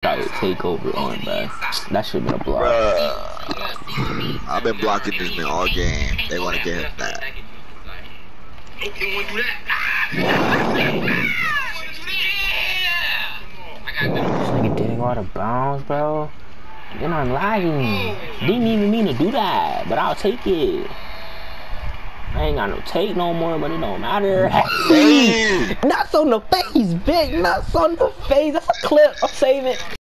try to take over on, bro. That should have been a block. Bruh. I've been blocking this man all game. They want to get him back. This nigga didn't go out of bounds, bro. Then I'm lagging. Didn't even mean to do that, but I'll take it. I ain't got no take no more, but it don't matter. Nuts on the face, big nuts on the face. That's a clip. I'm saving.